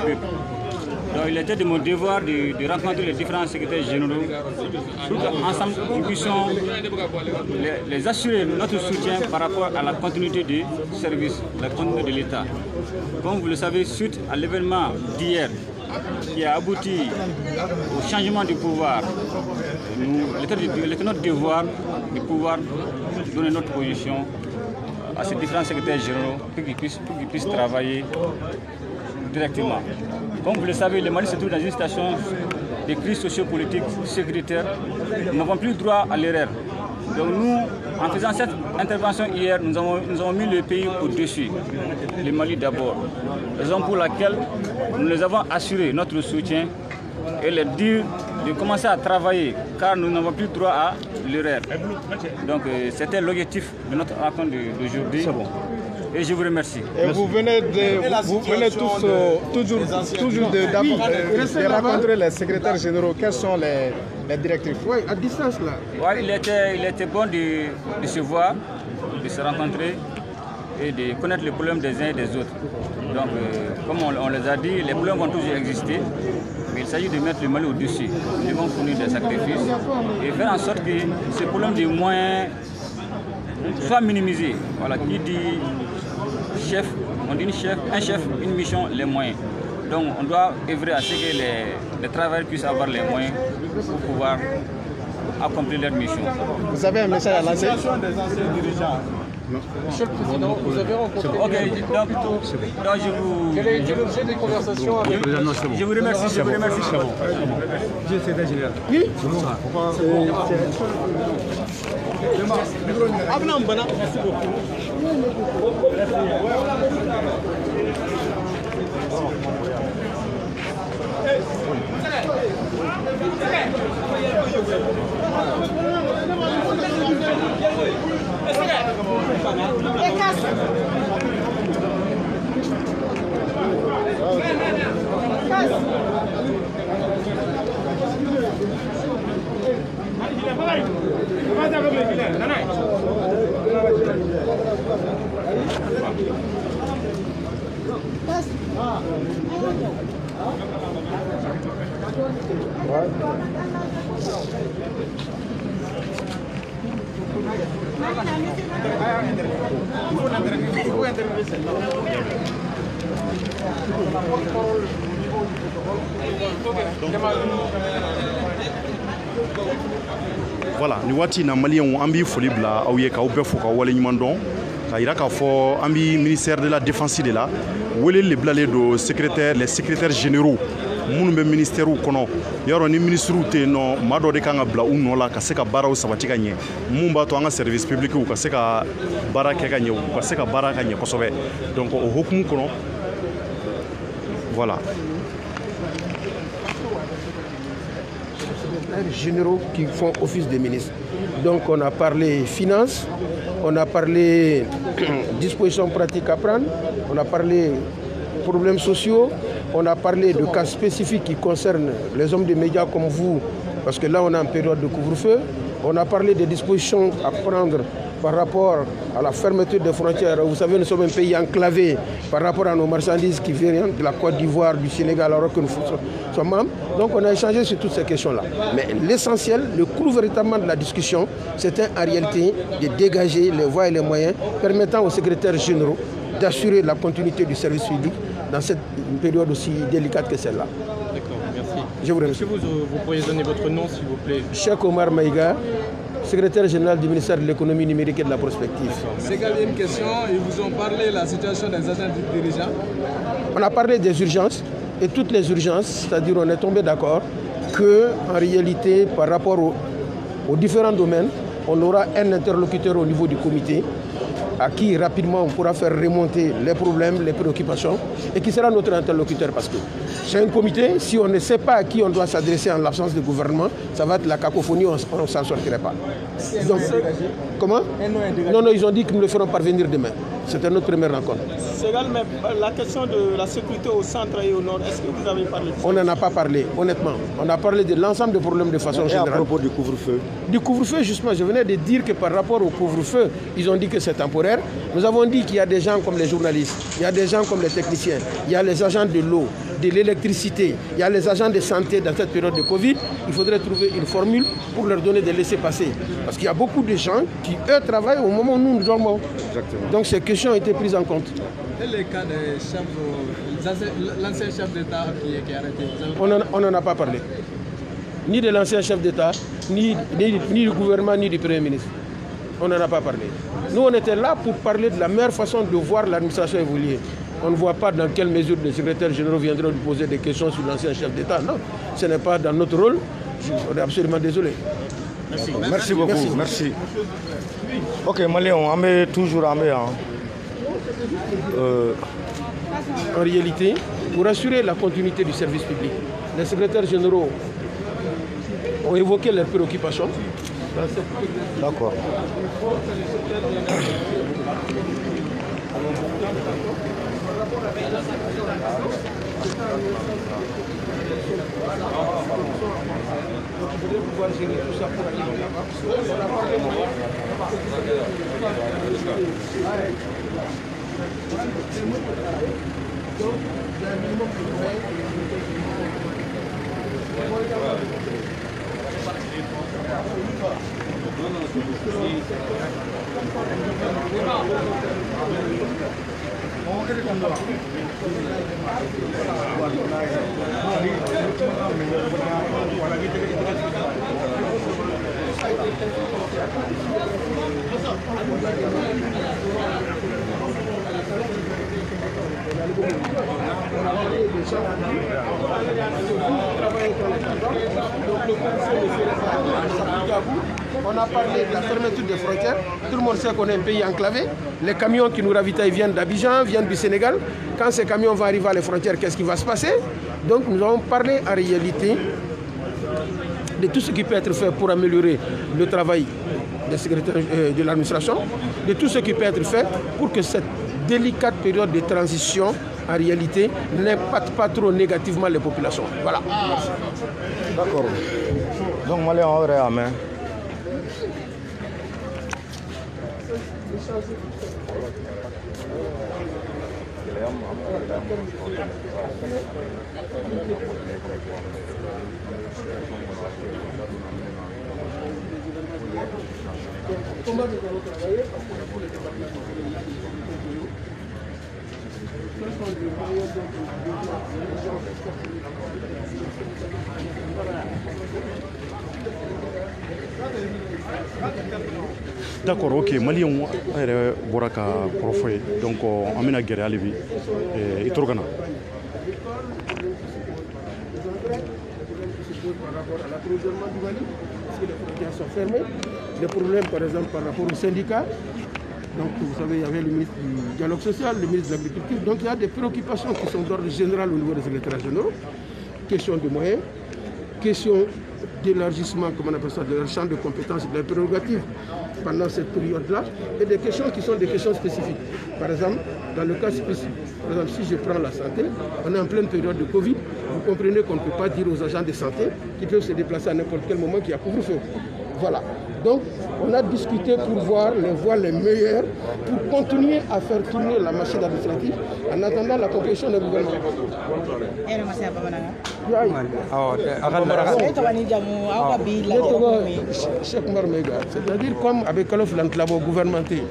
peuple. Donc il était de mon devoir de rencontrer les différents secrétaires généraux pour qu'ensemble nous puissions les assurer notre soutien par rapport à la continuité du service, la continuité de l'État. Comme vous le savez, suite à l'événement d'hier qui a abouti au changement du pouvoir, il était notre devoir de pouvoir donner notre position à ces différents secrétaires généraux pour qu'ils puissent travailler directement. Comme vous le savez, le Mali se trouve dans une situation de crise sociopolitique, sécuritaire. Nous n'avons plus droit à l'erreur. Donc nous, en faisant cette intervention hier, nous avons mis le pays au-dessus, le Mali d'abord. Raison pour laquelle nous les avons assuré notre soutien et leur dire de commencer à travailler, car nous n'avons plus droit à l'erreur. Donc c'était l'objectif de notre rencontre d'aujourd'hui. C'est bon. Et je vous remercie. Et vous venez toujours de rencontrer les secrétaires généraux. Quels sont les directives? Oui, à distance là. Ouais, il était bon de se voir, de se rencontrer et de connaître les problèmes des uns et des autres. Donc, comme on les a dit, les problèmes vont toujours exister. Mais il s'agit de mettre le Mali au-dessus. Nous devons fournir des sacrifices et faire en sorte que ces problèmes de moyens soient minimisés. Voilà, qui dit chef, on dit un chef, une mission, les moyens. Donc on doit œuvrer à ce que les travailleurs puissent avoir les moyens pour pouvoir accomplir leur mission. Vous avez un message à lancer? Des anciens dirigeants. Monsieur le Président, vous avez rencontré... Ok, donc je vous... Quel est l'objet des conversations avec... Je vous remercie, je vous remercie. C'est général. Oui. Merci beaucoup. Voilà, ni wati na Malien ambi foli bla aw ye ka bɛɛ fo ka wale ɲuman dɔn ka yira k'a fɔ an bi ministère de la défense de la wele le bilalen do les secrétaires généraux minnu bɛ ministère kɔnɔ yɔrɔ ni ministres tɛ yen nɔ maa dɔ de kan ka bila u nɔ la ka se ka baaraw sabati ka ɲɛ mun b'a to an ka service public ka se ka baara kɛ ka ɲɛ u ka se ka baara ka ɲɛ kosɛbɛ donc o hokumu kɔnɔ voilà. Généraux qui font office de ministre. Donc on a parlé finances, on a parlé dispositions pratiques à prendre, on a parlé problèmes sociaux, on a parlé de cas spécifiques qui concernent les hommes des médias comme vous, parce que là on est en période de couvre-feu. On a parlé des dispositions à prendre par rapport à la fermeture des frontières. Vous savez, nous sommes un pays enclavé par rapport à nos marchandises qui viennent de la Côte d'Ivoire, du Sénégal, alors que nous sommes membres. Donc on a échangé sur toutes ces questions-là. Mais l'essentiel, le clou véritablement de la discussion, c'était en réalité de dégager les voies et les moyens permettant aux secrétaires généraux d'assurer la continuité du service public dans cette période aussi délicate que celle-là. D'accord, merci. Je vous remercie. Est-ce que vous pourriez donner votre nom, s'il vous plaît? Cheikh Omar Maïga, secrétaire général du ministère de l'économie numérique et de la prospective. C'est une question, ils vous ont parlé de la situation des agents dirigeants. On a parlé des urgences et toutes les urgences, c'est-à-dire on est tombé d'accord qu'en réalité, par rapport aux différents domaines, on aura un interlocuteur au niveau du comité à qui rapidement on pourra faire remonter les problèmes, les préoccupations et qui sera notre interlocuteur parce que c'est un comité, si on ne sait pas à qui on doit s'adresser en l'absence de gouvernement, ça va être la cacophonie, on ne s'en sortirait pas. Donc, comment? Non, ils ont dit qu'ils nous le feront parvenir demain. C'était notre première rencontre. Mais la question de la sécurité au centre et au nord, est-ce que vous avez parlé de ça? On n'en a pas parlé, honnêtement. On a parlé de l'ensemble des problèmes de façon générale. Et à propos du couvre-feu? Du couvre-feu, justement, je venais de dire que par rapport au couvre-feu, ils ont dit que c'est temporaire. Nous avons dit qu'il y a des gens comme les journalistes, il y a des gens comme les techniciens, il y a les agents de l'eau, de l'électricité, il y a les agents de santé dans cette période de Covid, il faudrait trouver une formule pour leur donner des laissez-passer. Parce qu'il y a beaucoup de gens qui, eux, travaillent au moment où nous dormons. Exactement. Donc ces questions ont été prises en compte. Et les cas des chefs, l'ancien chef d'État qui est arrêté? On n'en a pas parlé. Ni de l'ancien chef d'État, ni du gouvernement, ni du Premier ministre. On n'en a pas parlé. Nous, on était là pour parler de la meilleure façon de voir l'administration évoluer. On ne voit pas dans quelle mesure les secrétaires généraux viendront lui poser des questions sur l'ancien chef d'État. Non, ce n'est pas dans notre rôle. On est absolument désolé. Merci beaucoup. Merci. Ok, Malien, on est toujours en En réalité, pour assurer la continuité du service public, les secrétaires généraux ont évoqué leurs préoccupations. D'accord. On a parlé de la fermeture des frontières. Tout le monde sait qu'on est un pays enclavé. Les camions qui nous ravitaillent viennent d'Abidjan, viennent du Sénégal. Quand ces camions vont arriver à les frontières, qu'est-ce qui va se passer? Donc nous avons parlé en réalité de tout ce qui peut être fait pour améliorer le travail des secrétaires de l'administration, de tout ce qui peut être fait pour que cette délicate période de transition, en réalité, n'impacte pas trop négativement les populations. Voilà. D'accord. Donc, Malien, on aurait à main. D'accord, ok. Malien, on est boraka profé, donc on amène à guerre à Lévi et Torgana. Par rapport à l'approvisionnement du Mali, parce que les frontières sont fermées. Des problèmes, par exemple, par rapport aux syndicats. Donc, vous savez, il y avait le ministre du dialogue social, le ministre de l'Agriculture. Donc, il y a des préoccupations qui sont d'ordre général au niveau des secrétaires généraux. Question de moyens, question d'élargissement, comme on appelle ça, de leur champ de compétences et de leurs prérogatives pendant cette période-là, et des questions qui sont des questions spécifiques. Par exemple, dans le cas spécifique, par exemple, si je prends la santé, on est en pleine période de Covid, vous comprenez qu'on ne peut pas dire aux agents de santé qu'ils peuvent se déplacer à n'importe quel moment qu'il y a couvre-feu. Voilà. Donc, on a discuté pour voir les voies les meilleures pour continuer à faire tourner la machine administrative en attendant la composition du gouvernement. C'est-à-dire comme avec l'enclave gouvernemental,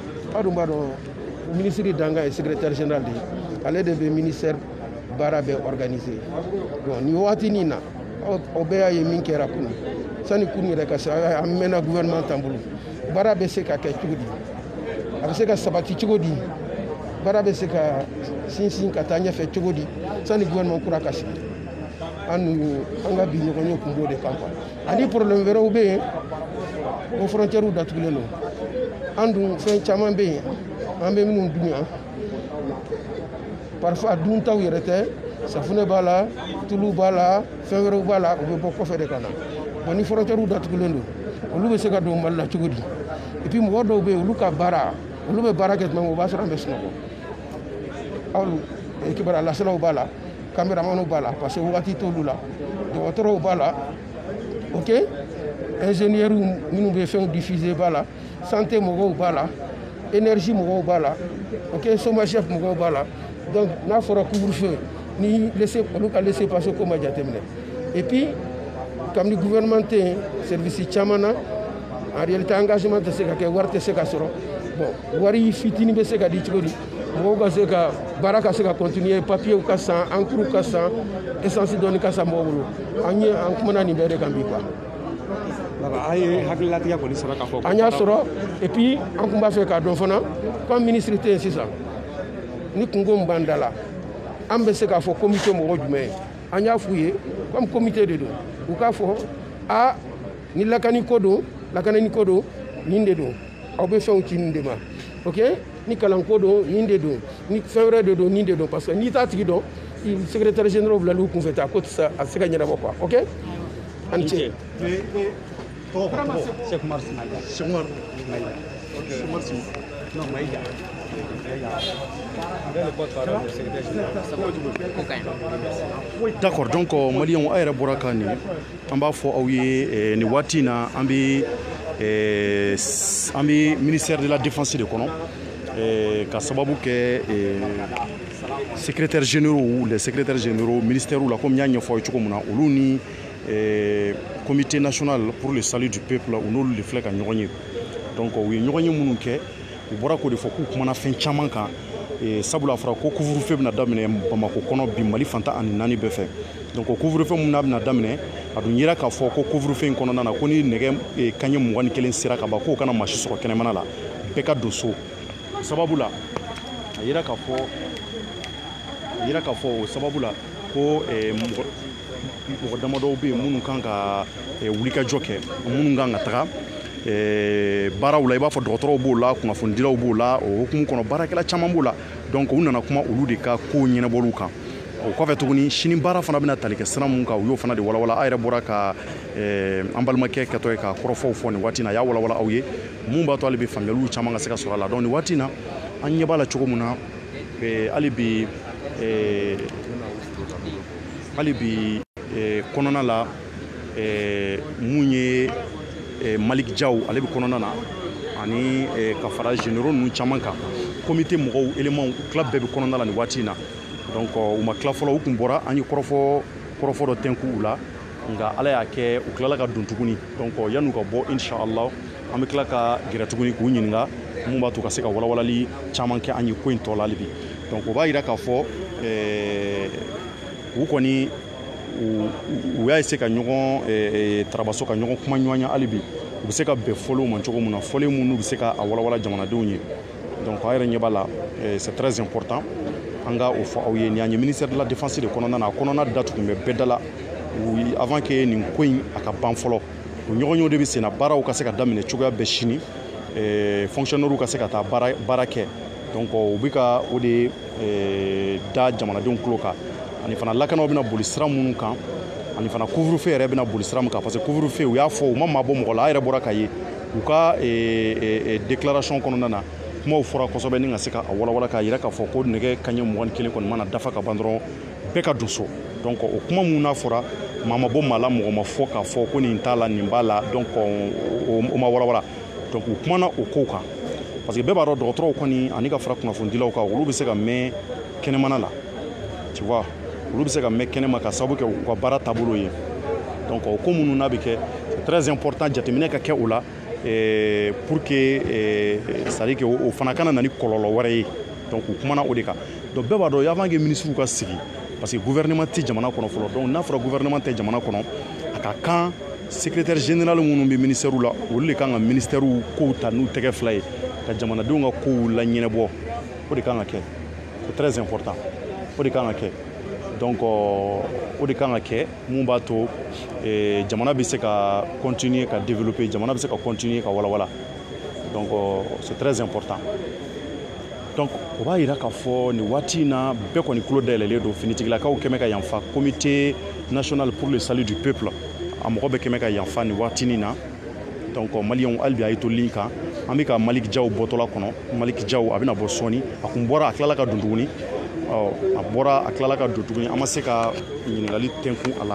le ministre d'Anga et secrétaire général à l'aide du ministère Barabé organisé. Nous avons Obéa et Minkera Kuni. Sani Kuni Rekasa, amena gouvernement Tambulu. Barabé Seka Kachudi. Abseka Sabati Chugodi. Barabé Seka Sinsin Katanya fait Chugodi. Sani gouvernement Kurakasi. Anga Bino Kumbo de Campa. Andi problème vera Obé aux frontières d'Atuleno. Andou fait Chamambe, Ambemino Dunia. Parfois, Dunta ou Yerete. Safune bala, Tulu bala, Fevero bala, on peut pas faire des canards. On y fera tout d'autres que nous. On loue ce cadeau mal la Tchoudi. Et puis, moi, on loue à Bara, on loue Bara qui est mon vassal en Besno. Alors, qui va la salle au bala, caméraman au bala, parce que vous avez tout là. De votre au bala, ok? Ingénieur, nous devons faire diffuser bala, santé, mon bala, énergie, mon bala, ok? Somme chef, mon bala. Donc, nous ferons couvre-feu. ni laisser passer comme jatemine. Et puis comme le gouvernement service chamana en réalité engagement de ce que warte se ka soro bon wari fitini be se ka di chigodi mo ga se ka baraka se ka continuer papier ou kasa encre kasa essence doni kasa mbogulu anyi an kuma ni bere kambi quoi anya soro et puis an kuma fe ka don fana comme ministre té c'est ça ni kungo mbandala ambe se ka fo comité mo jume anya fouye comme comité de do ou ka fo a ni lakani kodo ninde do aw be fɛnw ci ninde ma ok ni kalanko do ninde do ni fɛn wɛrɛ de do ninde do parce que ni t'a tigi dɔn secrétaire général bila l'u kun fɛ ta ko sa a se ka ɲɛnabɔ quoi ok ani ce Cheikh Omar d'accord donc malien a yɛrɛ bɔra kan ni an b'a fɔ aw ye ni waati na an bɛ ministère de la défense de kɔnɔ ka sababu kɛ secrétaires généraux les secrétaires généraux ministères la comme y'a ɲɛfɔ aw ye cogo min na olu ni comité national pour le salut du peuple u n'olu de filɛ ka ɲɔgɔn ye donc u ye ɲɔgɔn ye minnu kɛ u bɔra k'o de fɔ k'u kumana fɛn caman kan sabula fɔra ko couvre-feu bɛna daminɛ Bamako kɔnɔ bi Mali fantan ani naani bɛɛ fɛ donc couvre-feu mun bɛna daminɛ a dun yera k'a fɔ ko couvre-feu in kɔnɔna na ko ni nɛgɛ kanɲɛ 21 sera ka ban k'o kana maa si sɔrɔ kɛnɛmana la bɛɛ ka don so sababu la a yera k'a fɔ o sababu la ko mɔgɔ damadɔw bɛ yen minnu kan ka wulikajɔ kɛ minnu kan ka taga baaraw la i b'a fɔ dɔgɔtɔrɔw b'o la kunnafonidilaw b'o la o hukumu kɔnɔ baarakɛla caman b'o la donc u nana kuma olu de ka kow ɲɛnabɔliw kan o kɔfɛ tuguni sini baara fana bɛna tali kɛ sira mun kan u y'o fana de walawala a yɛrɛ bɔra ka an balimakɛ kɛtɔ ye ka kɔrɔfɔw fɔ nin waati in na a y'a walawala aw ye mun b'a to ale bɛ faamuyaliw caman ka se ka sɔrɔ a la donc nin waati in na an ɲɛ b'a la cogo min na hali bi kɔnɔna la mun ye Malik Diaw ale bɛ kɔnɔna na ani ka fara généraux ninnu caman kan comité mɔgɔw éléments club bɛɛ bɛ kɔnɔna la nin waati in na donc u ma tila fɔlɔ u kun bɔra an ye kɔrɔfɔ dɔ tɛnku u la nka ala y'a kɛ u tilala ka don tuguni donc yan'u ka bɔ inshallah an bɛ tila ka gɛrɛ tuguni k'u ɲininka mun b'a to ka se ka walawalali caman kɛ an ye ko in tɔ la hali bi donc o b'a yira k'a fɔ u kɔni u y'a essayer ka ɲɔgɔn tarabaso ka ɲɔgɔn kuma ɲɔgɔnya hali bi u bɛ se ka bɛn fɔlenw ma cogo min na fɔlen minnu bɛ se ka a walawala jamanadenw ye donc a yɛrɛ ɲɛ b'a la c'est très important an ka o fɔ aw ye nin y'an ye ministère de la défense de kɔnɔna na a kɔnɔna datugu bɛ bɛɛ da la avant que nin ko in a ka ban fɔlɔ o ɲɔgɔnyew de bɛ sen na baaraw ka se ka daminɛ cogoya bɛɛ sini fonctionnaires ka se ka taa baara kɛ donc u bɛ ka o de da jamanadenw tulo kan ani fana lakanaw bɛna boli sira minnu kan ani fana couvre-feu yɛrɛ bɛna boli sira min kan parce que couvre-feu u y'a fɔ u ma mabɔ mɔgɔ la a yɛrɛ bɔra ka ye u ka déclaration kɔnɔna na kumaw fɔra kosɛbɛ ni ka se ka walawala k'a yira k'a fɔ ko nɛgɛ kanɲɛ 21 kɔni mana dafa ka ban dɔrɔn bɛɛ ka don so donc o kuma minnu n'a fɔra maa ma bɔ maa la mɔgɔ ma fɔ k'a fɔ ko nin t'a la nin b'a la donc o ma walawala donc u kumana o kow kan parce que bɛɛ b'a dɔn dɔgɔtɔrɔw kɔni ani ka fara kunnafonidilaw kan olu bɛ se ka mɛn kɛnɛmana la tu vois olu bɛ se ka mɛn kɛnɛma ka sababu kɛ u ka baara taabolo ye donc o ko minnu n'a bɛ kɛ c'est très important jateminɛ ka kɛ o la pour que c'est à dire que o fana kana na ni kɔlɔlɔ wɛrɛ ye donc u kumana o de kan donc bɛɛ b'a dɔn avant que ministres ka sigi parce que gouvernement tɛ jamana kɔnɔ fɔlɔ donc n'a fɔra gouvernement tɛ jamana kɔnɔ a ka kan secrétaire général minnu bɛ ministère la olu de kan ka ministère kow ta n'u tɛgɛ fila ye ka jamanadenw ka kow la ɲɛnabɔ o de kan ka kɛ c'est très important o de kan ka kɛ donc o de kan ka kɛ mun b'a to jamana bɛ se ka continuer ka développer jamana bɛ se ka continuer ka walawala donc c'est très important donc o b'a yira k'a fɔ nin waati in na bɛɛ kɔni tulo dayɛlɛlen don finitigilakaw kɛmɛ ka yanfa comité national pour le salut du peuple a mɔgɔ bɛ kɛmɛ ka yanfa nin waatinin na donc maliyɛnw hali bi a ye to ligne kan an bɛ ka Malik Diaw bɔtɔla kɔnɔ Malik Diaw a bɛna bɔ sɔɔni a kun bɔra a tilala ka don tuguni a bɔra a tilala ka don tuguni an ma se ka ɲininkali tɛnkun a la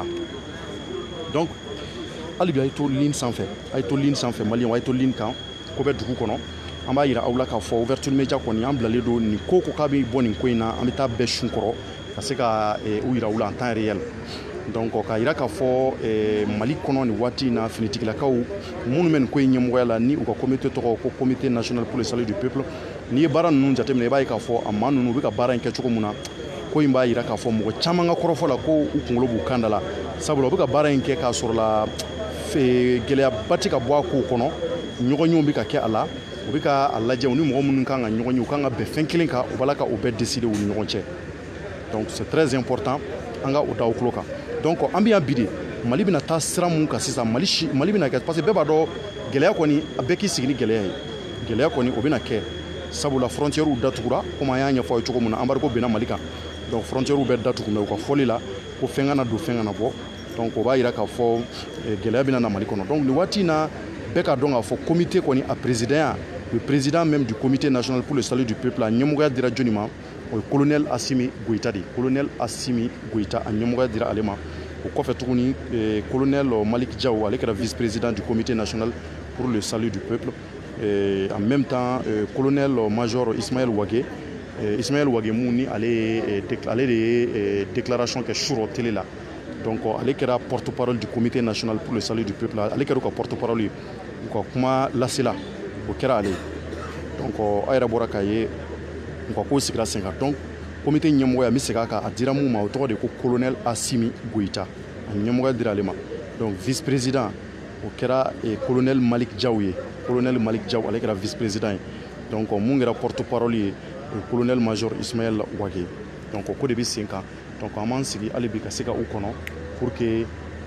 donc hali bi a ye to ligne sanfɛ maliyɛnw a ye to ligne kan ko bɛ dugu kɔnɔ an b'a yira aw la k'a fɔ ouverture média kɔni an bilalen don nin ko k'a bɛ bɔ nin ko in na an bɛ taa bɛɛ sun kɔrɔ ka se ka u yira u la en temps réel. Donc ka yira k'a fɔ Mali kɔnɔ ni waati na finitigilakaw minnu bɛ nin ko in ɲɛmɔgɔya la ni u ka comité tɔgɔ ko comité national pour le salut du peuple n'i ye baara ninnu jateminɛ i b'a ye k'a fɔ a maa ninnu u bɛ ka baara in kɛ cogo min na ko in b'a yira k'a fɔ mɔgɔ caman ka kɔrɔfɔ la ko u kunkolo b'u kan da la sabula u bɛ ka baara in kɛ k'a sɔrɔ la gɛlɛyaba tɛ ka bɔ a kow kɔnɔ ɲɔgɔnyew bɛ ka kɛ a la u bɛ ka a lajɛ u ni mɔgɔ minnu kan ka ɲɔgɔn ye u kan ka bɛn fɛn kelen kan u b'a la ka o bɛɛ décider u ni ɲɔgɔn cɛ donc c'est très important an ka o da o tulo kan. Donc an bɛ yan bi de Mali bɛna taa sira mun kan sisan Mali bɛna kɛ parce que bɛɛ b'a dɔn gɛlɛya kɔni a bɛɛ k'i sigi ni gɛlɛya ye gɛlɛya kɔni o bɛna kɛ sabula frontières datugura komi an y'a ɲɛfɔ aw ye cogo min na embargo bɛnna Mali kan donc frontières bɛɛ datugu mɛ u ka fɔli la ko fɛn kana don fɛn kana bɔ donc o b'a yira k'a fɔ gɛlɛya bɛna na Mali kɔnɔ donc nin waati in na bɛɛ ka dɔn k'a fɔ comité kɔni a président le président même du comité national pour le salut du peuple a ɲɛmɔgɔya dira jɔnni ma o ye colonel Assimi Goïta de colonel Assimi Goïta a ɲɛmɔgɔya dira ale ma o kɔfɛ tuguni colonel Malik Diaw ale kɛra vice-président du comité national pour le salut du peuple en même temps colonel major Ismaël Wage mun ni ale de ye déclaration kɛ sur télé la donc ale kɛra porte-parole du comité national pour le salut du peuple ale kɛra u ka porte-parole ye u ka kuma lasela o kɛra ale donc a yɛrɛ bɔra k'a ye u ka kow sigira sen kan donc comité ɲɛmɔgɔya n bɛ segin a kan a dira mun ma o tɔgɔ de ko colonel Assimi Goïta a ɲɛmɔgɔya dira ale ma donc vice-président o kɛra colonel Malik Diaw ye colonel Malik Diaw ale kɛra vice-président ye donc mun kɛra porte-parole ye colonel major Ismaël Wage donc ko de bɛ sen kan donc an b'an sigi hali bi ka se ka u kɔnɔ pour que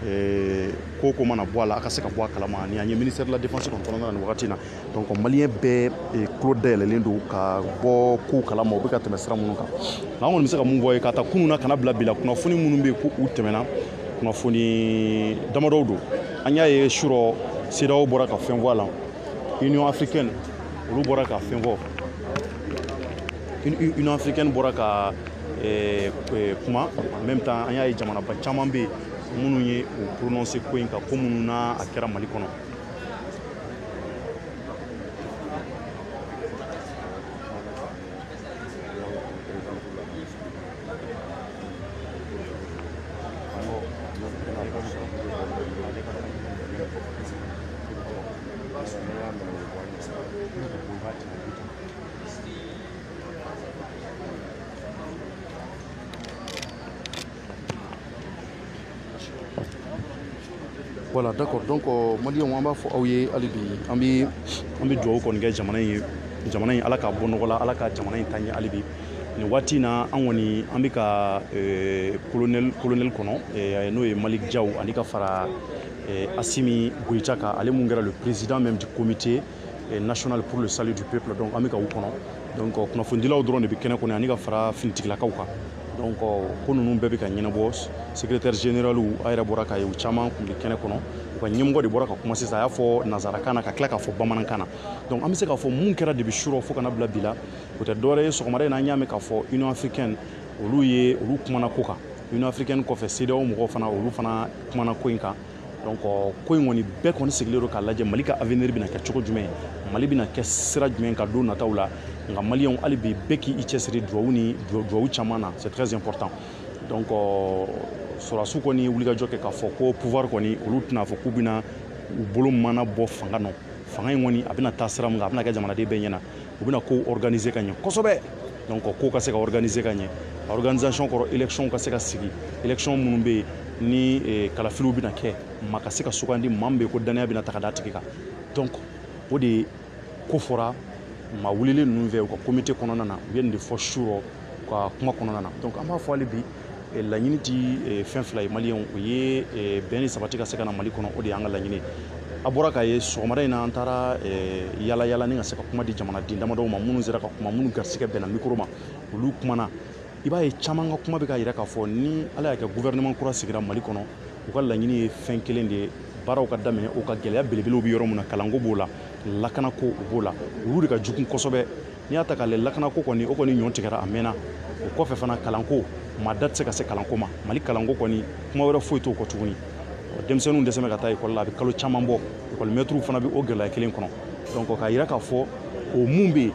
ko mana bɔ a la a ka se ka bɔ a kalama ni an ye ministère de la défense kɔnɔ na nin wagati na donc maliyɛn bɛɛ tulo dayɛlɛlen don ka bɔ kow kalama u bɛ ka tɛmɛ sira minnu kan an kɔni bɛ se ka mun fɔ ye ka taa kunun na kana bila bi la kunnafoni minnu bɛ yen ko u tɛmɛna kunnafoni damadɔw don an y'a ye surɔ CEDEAO bɔra ka fɛn fɔ a la Union africaine olu bɔra ka fɛn fɔ Union africaine bɔra ka kuma en même temps an y'a ye jamanaba caman bɛ yen minnu ye o prononcer ko in kan ko minnu na a kɛra Mali kɔnɔ Voilà, d'accord. Donc, Mali, on va faire alibi. On va jouer au Congrès jamanaï ala ka bonogola ala ka jamanaï tanya alibi. Ni wati na angoni ambika colonel kono no e Malik Diaw anika fara Assimi Goïta ka ale mungera le président même du comité national pour le salut du peuple donc ambika u kono. Donc kuna fondilaw drone bi kene kono anika fara fintikla kawka. Donc ko nunu bɛɛ bɛ ka ɲɛnabɔ secrétaire général u a yɛrɛ bɔra ka ye u caman kun bɛ kɛnɛ kɔnɔ u ka ɲɛmɔgɔ de bɔra ka kuma sisan a y'a fɔ nanzarakan na ka tila k'a fɔ bamanankan na donc an bɛ se k'a fɔ mun kɛra depuis surɔ fo kana bila bi la o tɛ dɔwɛrɛ ye sɔgɔmada in na an y'a mɛn k'a fɔ Union africaine olu kumana ko kan Union africaine kɔfɛ CEDEAO mɔgɔw fana olu fana kumana ko in kan donc ko in kɔni bɛɛ kɔni sigilen don k'a lajɛ Mali ka avenir bɛna kɛ cogo jumɛn Mali bɛna kɛ sira jumɛn ka don nataw la nka maliyɛnw hali bi bɛɛ k'i cɛsiri duwawu caman na c'est très important donc sɔrɔdasiw kɔni wulikajɔ kɛ k'a fɔ ko pouvoir kɔni olu tɛna fɔ k'u bɛna u bolo mana bɔ fanga nɔ fanga in kɔni a bɛna taa sira min kan a bɛna kɛ jamanaden bɛɛ ɲɛna u bɛna ko organiser ka ɲɛ kosɛbɛ donc ko ka se ka organiser ka ɲɛ organisation kɔrɔ élection ka se ka sigi élection minnu bɛ yen ni kalafiliw bɛna kɛ maa ka se ka sugandi maa min bɛ yen ko danaya bɛna ta ka d'a tigi kan donc o de ko fɔra maa wulilen ninnu fɛ u ka comité kɔnɔna na u ye nin de fɔ surɔ ka kuma kɔnɔna na donc an b'a fɔ hali bi laɲini ti fɛn fila ye maliyɛnw u ye bɛn ni sabati ka se ka na Mali kɔnɔ o de y'an ka laɲini a bɔra k'a ye sɔgɔmada in na an taara yala yala ni ka se ka kuma di jamanaden damadɔw ma minnu sera ka kuma minnu garisigɛ bɛnna mikoro ma olu kumana i b'a ye caman ka kuma bɛ ka yira k'a fɔ ni ala y'a kɛ gouvernement kura sigira Mali kɔnɔ u ka laɲini ye fɛn kelen de ye baaraw ka daminɛ u ka gɛlɛya belebelew bɛ yɔrɔ min na kalanko b'o la lakanako u b'o la olu de ka jugu kosɛbɛ n'i y'a ta k'a lajɛ lakanako kɔni o kɔni ɲɔn tigɛra a mɛnna o kɔfɛ fana kalanko maa da tɛ se ka se kalanko ma Mali kalanko kɔni kuma wɛrɛ foyi t'o kɔ tuguni denmisɛnninw dɛsɛ bɛ ka taa ekɔli la a bɛ kalo caman bɔ ekɔli mɛtiriw fana bɛ o gɛlɛya kelen kɔnɔ donc k'a yira k'a fɔ o mun bɛ yen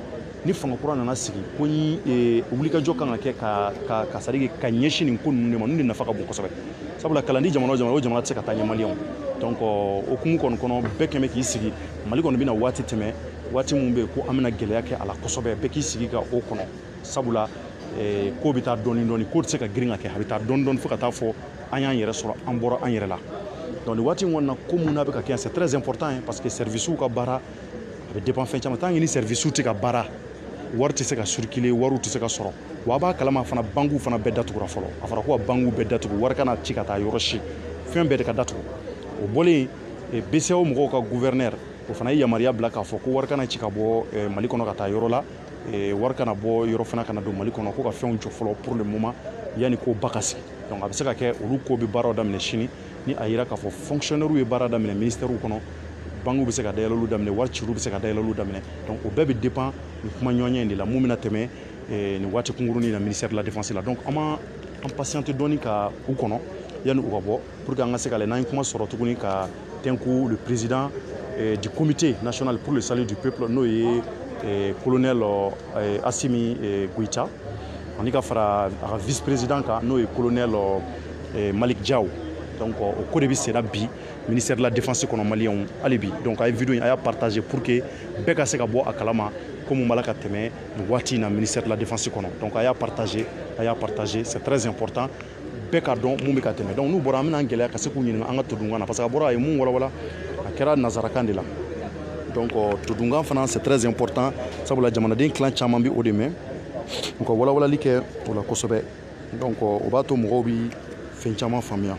ni fanga kura nana sigi ko ni wulikajɔ kan ka kɛ ka sadike ka ɲɛsin nin ko ninnu de ma ninnu de nafa ka bon kosɛbɛ sabula kalandi jamana o jamana tɛ se ka taa ɲɛ maliyɛnw donc okumu kɔni kɔnɔ bɛɛ kɛmɛ k'i sigi mali kɔni bɛna waati tɛmɛ waati min bɛ yen ko an bɛna gɛlɛya kɛ a la kosɛbɛ bɛɛ k'i sigi ka o kɔnɔ sabula ko bɛ taa dɔɔni dɔɔni ko tɛ se ka girin ka kɛ a bɛ taa dɔɔni dɔɔni fo ka taa fɔ an y'an yɛrɛ sɔrɔ an bɔra an yɛrɛ la donc nin waati in kɔni na ko mun n'a bɛ ka kɛ c'est très important parce que services ka baara a bɛ dépend fɛn caman tant que ni services tɛ ka baara wari tɛ se ka circuler wariw tɛ se ka sɔrɔ wa a b'a kalama fana banques fana bɛɛ datugura fɔlɔ a fɔra ko ka banques bɛɛ datugu wari kana ci ka taa yɔrɔ si fɛn bɛɛ de ka datugu o bɔlen BCEAO mɔgɔw ka gouverneur o fana ye yamaruya bila k'a fɔ ko wari kana ci ka bɔ Mali kɔnɔ ka taa yɔrɔ la wari kana bɔ yɔrɔ fana kana don Mali kɔnɔ ko ka fɛnw jɔ fɔlɔ pour le moment yanni ko ba ka sigi donc a bɛ se ka kɛ olu ko bɛ baaraw daminɛ sini ni a yira k'a fɔ fonctionnaires ye baara daminɛ ministères kɔnɔ banques bɛ se ka dayɛlɛliw daminɛ wari ciw bɛ se ka dayɛlɛliw daminɛ donc o bɛɛ bɛ dépend nin kuma ɲɔgɔnya in de la mun bɛna tɛmɛ nin waati kunkurunin na ministère de la défense la donc an ma an patiente dɔɔni ka u kɔnɔ yanni u ka bɔ pour que an ka se ka lajɛ n'an ye kuma sɔrɔ tuguni ka tɛnku le président du comité national pour le salut du peuple n'o ye colonel Assimi Goïta ani ka fara a ka vice président kan n'o ye colonel Malik Diaw donc o ko de bɛ senna bi ministère de la défense kɔnɔ maliyɛnw hali bi donc a ye vidéo in a y'a partagé pour que bɛɛ ka se ka bɔ a kalama ko mun b'a la ka tɛmɛ nin waati in na ministère de la défense kɔnɔ donc a y'a partagé c'est très important bɛɛ ka dɔn mun bɛ ka tɛmɛ donc n'u bɔra an bɛna an gɛlɛya ka se k'u ɲininka an ka todunkan na parce que a bɔra a ye mun walawala a kɛra nazarakan de la donc todunkan fana c'est très important sabula jamanaden kilan caman bɛ o de mɛn u ka walawalali kɛ o la kosɛbɛ donc o b'a to mɔgɔw bɛ fɛn caman faamuya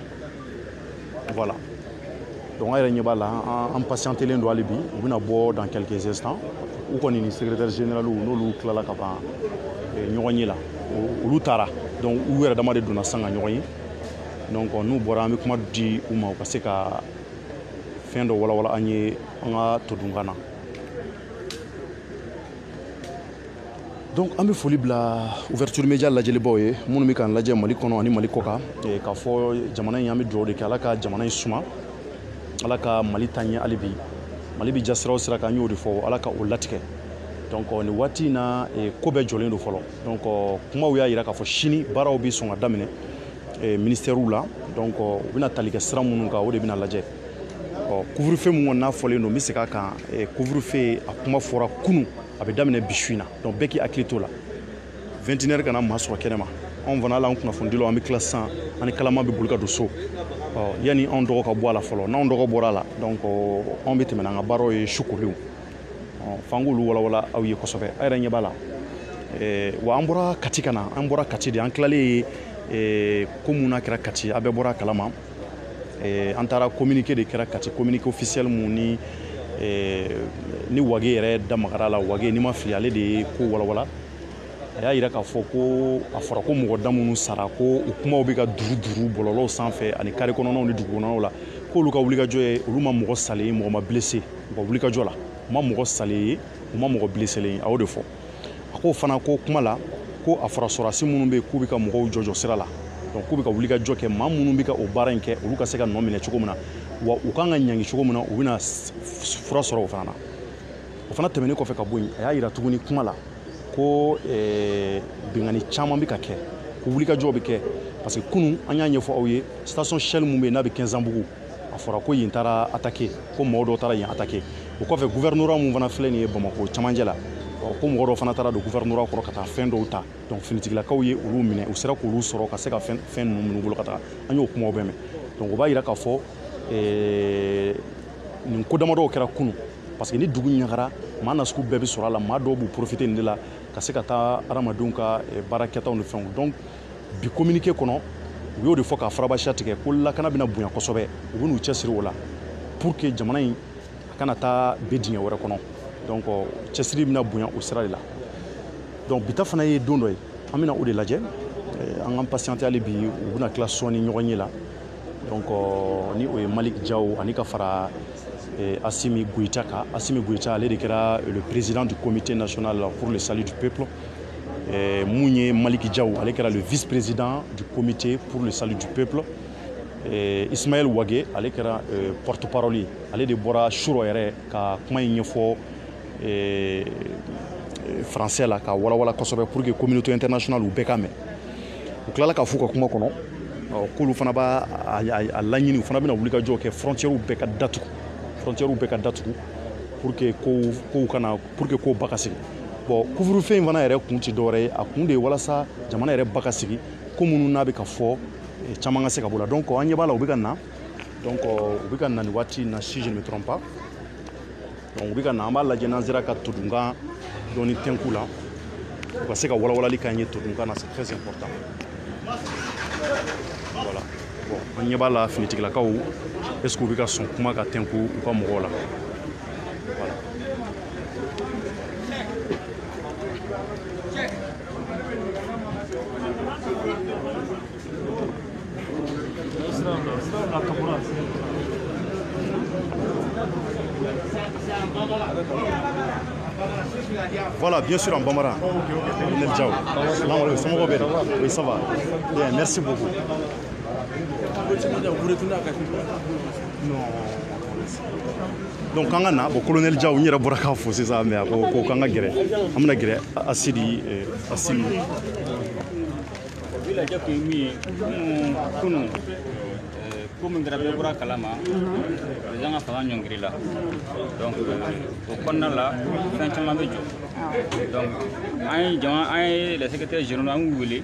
voilà donc an yɛrɛ ɲɛ b'a la an patientelen don hali bi u bɛna bɔ dans quelques instants u kɔni ni secrétaire général n'olu tilala ka ban ɲɔgɔn ye la olu taara donc u yɛrɛ dama de donna san ka ɲɔgɔn ye donc n'u bɔra an bɛ kuma di u ma u ka se ka fɛn dɔ walawala an ye an ka todunkan na donc an bɛ foli bila ouverture média lajɛlibaw ye minnu bɛ k'an lajɛ Mali kɔnɔ ani Mali kɔkan k'a fɔ jamana in an bɛ dugawu de kɛ Ala ka jamana in suma Ala ka Mali taa ɲɛ hali bi Mali bɛ ja sira o sira kan an y'o de fɔ Ala ka o latigɛ donc nin waati in na ko bɛɛ jɔlen don fɔlɔ donc kumaw y'a jira k'a fɔ sini baaraw bɛ sɔn ka daminɛ ministères la donc u bɛna tali kɛ sira minnu kan o de bɛna lajɛ couvre-feu min kɔni n'a fɔlen don n bɛ segin a kan couvre-feu a kuma fɔra kunun a bɛ daminɛ bi su in na donc bɛɛ k'i hakili t'o la 21h kana maa sɔrɔ kɛnɛma anw fana hali an kunnafonidilaw an bɛ tila sisan an ni kalama bɛ boli ka don so yanni anw dɔgɔ ka bɔ a la fɔlɔ n'anw dɔgɔ bɔra a la donc anw bɛ tɛmɛ n'an ka baaraw ye su kolenw f'an k'olu walawala aw ye kosɛbɛ a yɛrɛ ɲɛ b'a la wa an bɔra Kati ka na an bɔra Kati de an tilalen ko mun na kɛra Kati a bɛɛ bɔra a kalama an taara communiqué de kɛra Kati communiqué officiel mun ni Wage yɛrɛ damagara la Wage ni ma fili ale de ye ko walawala a y'a jira k'a fɔ ko a fɔra ko mɔgɔ da minnu sara ko u kumaw bɛ ka duru bɔlɔlɔw sanfɛ ani kare kɔnɔnaw ni dugu kɔnɔnaw la k'olu ka wulikajɔ ye olu ma mɔgɔ salen ye mɔgɔ ma blessé u ka wulikajɔ la u ma mɔgɔ salen ye u ma mɔgɔ blessé ye a y'o de fɔ a ko fana ko kuma la ko a fɔra sɔrɔdasi minnu bɛ yen k'u bɛ ka mɔgɔw jɔjɔ sira la donc k'u bɛ ka wulikajɔ kɛ maa minnu bɛ ka o baara in kɛ olu ka se ka nɔ minɛ cogo min na wa u kan ka ɲangi cogo min na u bɛna fura sɔrɔ o fana na o fana tɛmɛnen kɔfɛ ka bɔ yen a y'a jira tuguni kuma la ko bingani caman bɛ ka kɛ ko wulikajɔ bɛ kɛ parce que kunun an y'a ɲɛfɔ aw ye station Shell mun bɛ yen n'a bɛ Kɛnzanbugu a fɔra ko yen taara attaqué ko mɔgɔ dɔw taara yen attaqué o kɔfɛ gouvernorat mun fana filɛ nin ye Bamakɔ camancɛ la ko mɔgɔ dɔw fana taara don gouvernorat kɔrɔ ka taa fɛn dɔw ta donc finitigilakaw ye olu minɛ u sera k'olu sɔrɔ ka se ka fɛn ninnu minnu bolo ka taa an y'o kumaw bɛɛ mɛn donc o b'a jira k'a fɔ nin ko damadɔw kɛra kunun parce que ni dugu ɲagara maa nasugu bɛɛ bɛ sɔrɔ a la maa dɔw b'u profiter nin de la ka se ka taa adamadenw ka baara kɛtaw ni fɛnw donc bi communiqué kɔnɔ u y'o de fɔ k'a farabasiya tigɛ ko lakana bɛna bonya kosɛbɛ u bɛ n'u cɛsiri o la pour que jamana in a kana taa be dingɛ wɛrɛ kɔnɔ donc cɛsiri bɛna bonya o sira de la donc bi ta fana ye don dɔ ye an bɛna o de lajɛ an k'an patienter hali bi u bɛna tila sɔɔni ɲɔgɔn ye la donc ni o ye Malik Diaw ani ka fara Assimi Goïta kan Assimi Goïta ale de kɛra le président du comité national pour le salut du peuple mun ye Malik Diaw ale kɛra le vice-président du comité pour le salut du peuple Ismaël Wage ale kɛra porte-parole ale de bɔra Shuro yɛrɛ ka kuma in ɲɛfɔ français la ka wala kosɛbɛ pour que communauté internationale u bɛɛ ka mɛn u tilala ka f'u ka kuma kɔnɔ k'olu fana b'a laɲini u fana bɛna wuli ka jɔ kɛ frontières bɛɛ ka datugu pour que kow ba ka sigi bon couvre-feu in fana yɛrɛ kun ti dɔwɛrɛ ye a kun de ye walasa jamana yɛrɛ ba ka sigi ko minnu n'a bɛ ka fɔ caman ka se ka bɔ la donc an ɲɛ b'a la u bɛ ka na donc u bɛ ka na nin waati in na si je ne me trompe pas donc u bɛ ka na an b'a lajɛ n'an sera ka todunkan dɔɔni tɛnku la u ka se ka walawalali k'an ye todunkan na c'est très important voilà bon an ɲɛ b'a la finitigilakaw est-ce que u bɛ ka sɔn kuma ka tɛnku u ka mɔgɔw la voilà. Voilà, bien sûr en Bambara. Oui, ça va. Bien, merci beaucoup. Donc quand on a le colonel Diaw n'y a pas de c'est ça mais quand on a géré Assidi comme ngarabe bura kalama janga fa nyongri la donc au konna la fin chama bejo donc ay jama ay le secrétaire général am wulé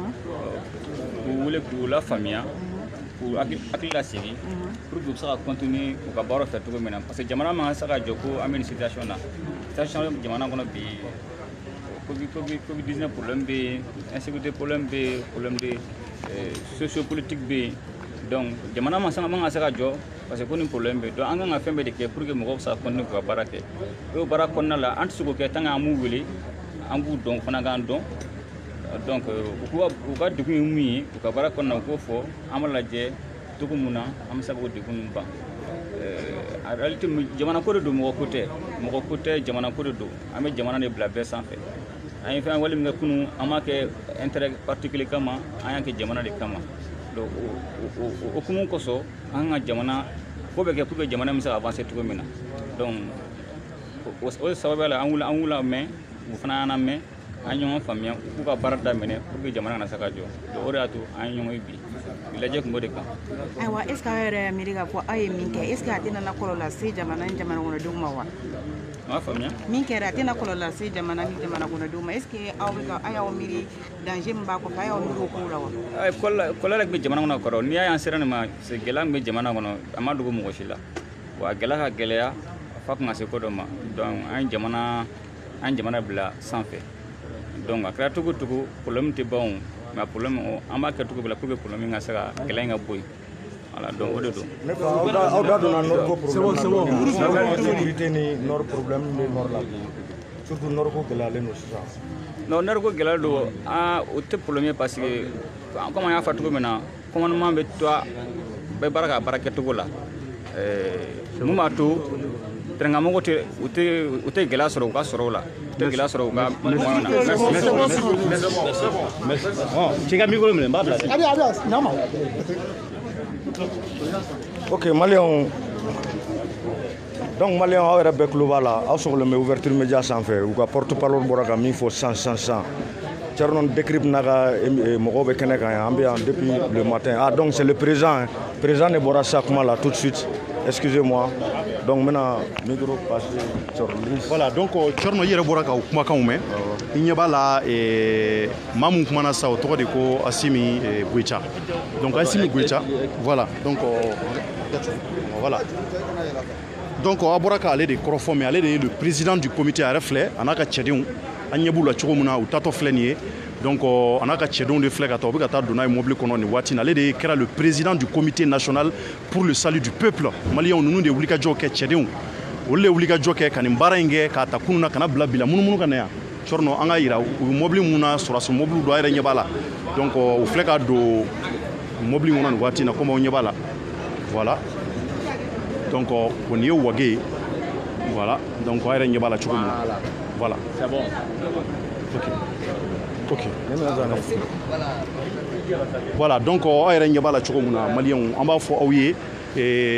pour la famille pour akil la série pour que ça continue au kabaro faire tout maintenant parce que jamana ma saka joko amene situation na jamana kono bi Covid-19 problème be insécurité problème de socio-politique be donc jamana ma sanga manga saka jo parce que koni problème be donc anga fembe de ke pour que mo sa konni ko barake o bara konna la antu ko ke tanga amu wuli ambu donc fana ga donc ko ka dugu mi ko bara konna ko fo amala je tugu muna am sabo de kunu ba en réalité jamana ko do mo côté jamana ko do ame jamana ne bla be sans fait ay fa wali nga kunu amake intérêt particulier kama ayanke jamana de kama donc au kumun koso anga jamana ko be ke pour que jamana mi sa avancer tout mina donc o sababala angula mais mu fana na mais anyo famia ku ka barada mene pour que jamana na saka jo do oratu anyo bi ilaje ko de kan aywa est ce que ayre miriga ko ay minke est ce que atina na kolola si jamana wona duma wa ma famia minke atina kolola si jamana wona duma est ce que awga ayaw miri danger mba ko ayaw miri ko rawa ay kolla be jamana wona koro ni ayan serane ma se gelang be jamana wono amadu go mo shila wa gela ka gelea fak ngase ko do ma donc an jamana bla sans fait donc akra tugu problème te bon mais problème on va que tugu bla pour que problème nga saka gelenga boy voilà donc o de do auda do na nord ko problème c'est bon sécurité ni nord problème ni nord la surtout nord ko gela le no ça non nord ko gela do o te problème parce que comment ya fatu mena commandement be toi be baraka tugu la muma to trenga mo te ute gela soro ka soro la te gela soro ka merci bon chega micro me ba bla nyama OK Malion donc Malion awere be kluba la aw soxla me ouverture média sans fait ou ka porte-parole boraka mi fo 100 Tchernon décrypte naga mogobe keneka ambiant depuis le matin donc c'est le président ne bora ça comment là tout de suite excusez-moi donc maintenant micro passé voilà donc Tcherno yere boraka kuma kanume inyeba la mamu kuma na sa autour de ko Assimi Goïta donc Assimi Goïta voilà donc aboraka ale de korofo mais ale de le président du comité à reflet anaka tchedin anyebu la chogomuna ou tato flenier donc anaka tchedon de flek ata obika ta dona immobile kono ni wati ale de kera le président du comité national pour le salut du peuple malien nunu de wulika joke tchedin wolle wulika joke kanimbara inge ka ta kununa kana bla bila munu kana ya chorno anga ira immobile muna surasu mobile do ayre nyebala donc o fleka do mobile muna ni wati na koma nyebala voilà donc on y est wagé voilà donc ayre nyebala chogomuna voilà c'est bon OK voilà donc ayre nyebala chogomuna malien amba fo awye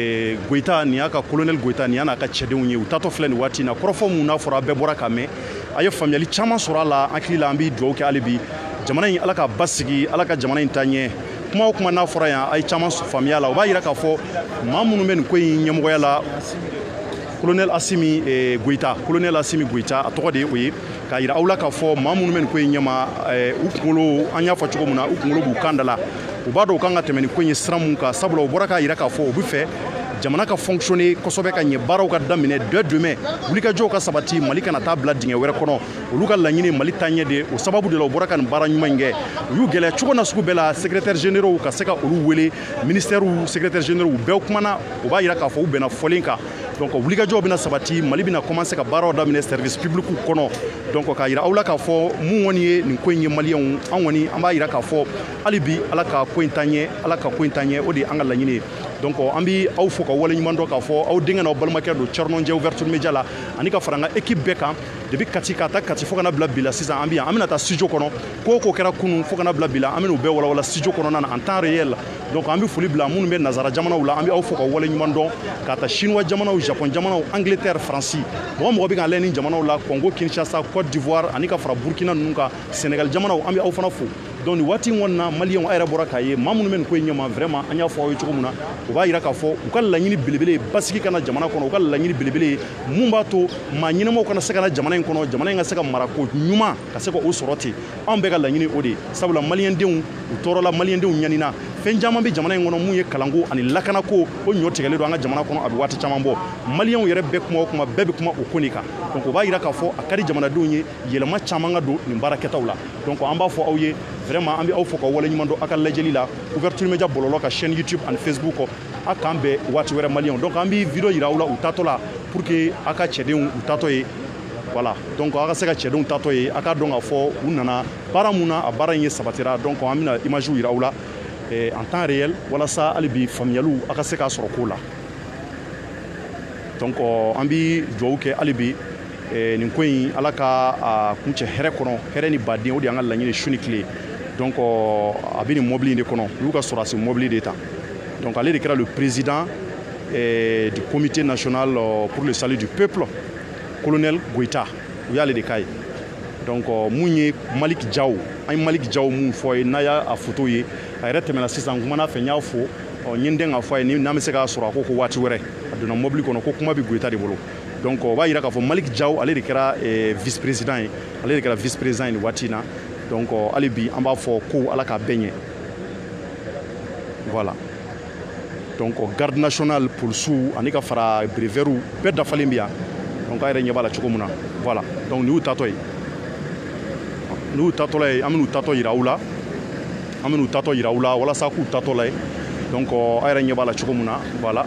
Goïta ni aka colonel Goïta ni ana ka chedon ye utato fleni wati na korofo mu na fora be bora kame a ye faamuyali caman sɔrɔ a la an hakili la an bɛ dugawu kɛ hali bi jamana in ala ka basigi ala ka jamana in taa ɲɛ kuma o kuma n'a fɔra yan a ye caman faamuya la o b'a yira k'a fɔ maa minnu bɛ nin ko in ɲɛmɔgɔya la colonel Assimi Goïta a tɔgɔ de ye o ye k'a yira aw la k'a fɔ maa minnu bɛ nin ko in ɲɛma u kunkolo an y'a fɔ cogo min na u kunkolo b'u kan da la u b'a dɔn u kan ka tɛmɛ nin ko in ye sira mun kan sabula u bɔra k'a yira k'a fɔ u bɛ fɛ jamana ka fonctionner kosɛbɛ ka ɲɛ baaraw ka daminɛ dès demain wulikajɔw ka sabati Mali kana taa bila dingɛ wɛrɛ kɔnɔ olu ka laɲini Mali taaɲɛ de o sababu de la u bɔra ka nin baara ɲuman in kɛ u y'u gɛlɛya cogo na sugu bɛɛ la secrétaire généraux ka se ka olu wele ministère secrétaire généraux u bɛɛ kumana u b'a yira k'a fɔ u bɛnna fɔlen kan donc wulikajɔw bɛna sabati Mali bɛna commencer ka baaraw daminɛ service public kɔnɔ donc k'a yira aw la k'a fɔ mun kɔni ye nin ko in ye maliyɛnw an kɔni an b'a yira k'a fɔ hali bi ala ka ko in taaɲɛ ala ka ko in taaɲɛ o de ye an ka laɲini ye donc an bɛ aw fo ka waleɲuman dɔn k'a fɔ aw denkɛ n'aw balimakɛ don Cɛrɔnɔnjɛ ouverture média la ani ka fara an ka équipe bɛɛ kan depuis Kati ka taa Kati fo kana bila bi la sisan an bɛ yan an bɛna taa studio kɔnɔ ko o ko kɛra kunun fo kana bila bi la an bɛ n'o bɛɛ walawala studio kɔnɔna na en temps réel donc an bɛ foli bila minnu bɛ nazara jamanaw la an bɛ aw fo ka waleɲuman dɔn ka taa chinois jamanaw Japon jamanaw Angleterre France mɔgɔ mɔgɔ bɛ ka lajɛ nin jamanaw la Congo Kinshasa Côte d'Ivoire ani ka fara Burkina ninnu kan Sénégal jamanaw an bɛ aw fana fo donc nin waati in kɔni na maliyɛnw a yɛrɛ bɔra k'a ye maa minnu bɛ nin ko in ɲɛma vraiment an y'a fɔ aw ye cogo min na u b'a yira k'a fɔ u ka laɲini belebele basigi kana jamana kɔnɔ u ka laɲini belebele mun b'a to maa ɲɛnamaw kana se ka na jamana in kɔnɔ jamana in ka se ka marako ɲuman ka se ka o sɔrɔ ten anw bɛɛ ka laɲini o de ye sabula maliyɛndenw u tɔɔrɔla maliyɛndenw ɲanina fɛn caman bɛ jamana in kɔnɔ mun ye kalanko ani lakanako o ɲɔ tigɛlen don an ka jamana kɔnɔ a bɛ waati caman bɔ maliyɛnw yɛrɛ bɛɛ kuma o kuma bɛɛ bɛ kuma o ko de kan donc o b'a yira k'a fɔ a ka di jamanadenw ye yɛlɛma caman ka don nin baarakɛtaw la donc an b'a fɔ aw ye vraiment an bɛ aw fo ka waleɲuman dɔn aw ka lajɛli la ouverture média bɔlɔlɔ ka chaîne YouTube ani Facebook a k'an bɛn waati wɛrɛ maliyɛnw donc an bɛ video yira aw la u taatɔ la pour que aw ka cɛdenw u taatɔ ye voilà donc aw ka se ka cɛdenw taatɔ ye aw ka dɔn k'a fɔ u nana baara mun na a baara in ye sabatira donc an bɛna image yira aw la en temps réel walasa hali bi faamuyaliw aw ka se k'a sɔrɔ ko la donc an bɛ dugawu kɛ hali bi nin ko in ala ka a kuncɛ hɛrɛ kɔnɔ hɛrɛ ni baden o de y'an ka laɲini su ni tile donc a bɛ nin mobili in de kɔnɔ u y'u ka sɔrɔdasi mobili de ta donc ale de kɛra le président du comité national pour le salut du peuple colonel Goïta u y'ale de k'a ye donc mun ye Malik Diaw an ye Malik Diaw mun fɔ ye n'a y'a photo ye a yɛrɛ tɛmɛna sisan kumana fɛ n y'a fɔ n ye n den k'a fɔ a ye n'an bɛ se k'a sɔrɔ a ko waati wɛrɛ a donna mobili kɔnɔ ko kuma bɛ Goïta de bolo donc o b'a yira k'a fɔ Malik Diaw ale de kɛra vice président ye ale de kɛra vice président ye nin waati in na donc hali bi an b'a fɔ ko ala k'a bɛɛ ɲɛ voilà donc garde national polisiw ani ka fara brevɛriw bɛɛ dafalen bɛ yan donc a yɛrɛ ɲɛ b'a la cogo min na voilà donc nin y'u taatɔ ye n'u y'u taatɔla ye an bɛ n'u taatɔ yira aw la an bɛ n'u taatɔ yira aw la walasa k'u taatɔla ye donc a yɛrɛ ɲɛ b'a la cogo min na voilà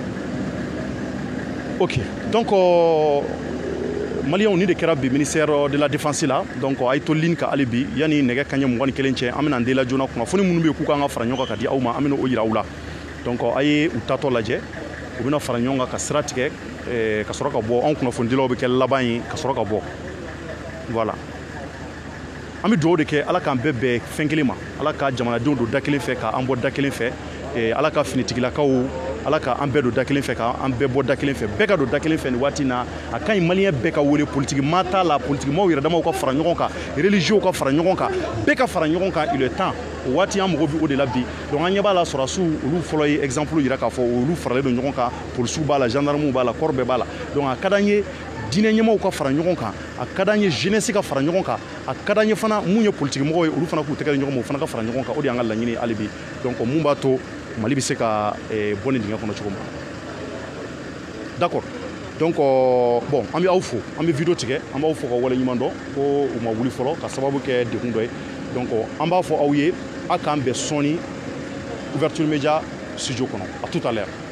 ok donc maliyɛnw ni de kɛra bi ministère de la défense la donc a ye to ligne kan hali bi yanni nɛgɛ kaɲɛ 21 cɛ an bɛna an dela joona kunnafoni minnu bɛ yen k'u kan ka fara ɲɔgɔn kan ka di aw ma an bɛna o yira aw la donc a ye u taatɔ lajɛ u bɛna fara ɲɔgɔn kan ka sira tigɛ ka sɔrɔ ka bɔ anw kunnafonidilaw bɛ kɛ laban ye ka sɔrɔ ka bɔ voilà an bɛ dugawu de kɛ ala k'an bɛɛ bɛn fɛn kelen ma ala ka jamanadenw don da kelen fɛ k'an bɔ da kelen fɛ ala ka finitigilakaw ala ka an bɛɛ don da kelen fɛ k'an bɛɛ bɔ da kelen fɛ bɛɛ ka don da kelen fɛ nin waati in na a ka ɲi maliyɛn bɛɛ ka wele politiki maa t'a la politiki maaw yɛrɛ damaw ka fara ɲɔgɔn kan religieux ka fara ɲɔgɔn kan bɛɛ ka fara ɲɔgɔn kan il est temps o waati an mago bɛ o de la bi donc an ɲɛ b'a la sɔrɔdasiw olu fɔlɔ ye exemple yira k'a fɔ olu faralen don ɲɔgɔn kan polisiw b'a la gendarmew b'a la corps bɛɛ b'a la donc a ka d'an ye diinɛ ɲɛmaaw ka fara ɲɔgɔn kan a ka d'an ye jeunesse ka fara ɲɔgɔn kan a ka d'an ye fana mun ye politiki mɔgɔw ye olu fana k'u tɛgɛ di ɲɔgɔn ma o fana ka fara ɲɔgɔn kan o de y'an ka laɲini hali bi donc mun b'a to Mali bɛ se ka bɔ nin dingɛ kɔnɔ cogo min na d'accord donc bon an bɛ aw fo an bɛ video tigɛ an b'aw fo ka waleɲuman dɔn ko u ma wuli fɔlɔ ka sababu kɛ degun dɔ ye donc an b'a fɔ aw ye a k'an bɛn sɔɔni ouverture média studio kɔnɔ à tout à l'heure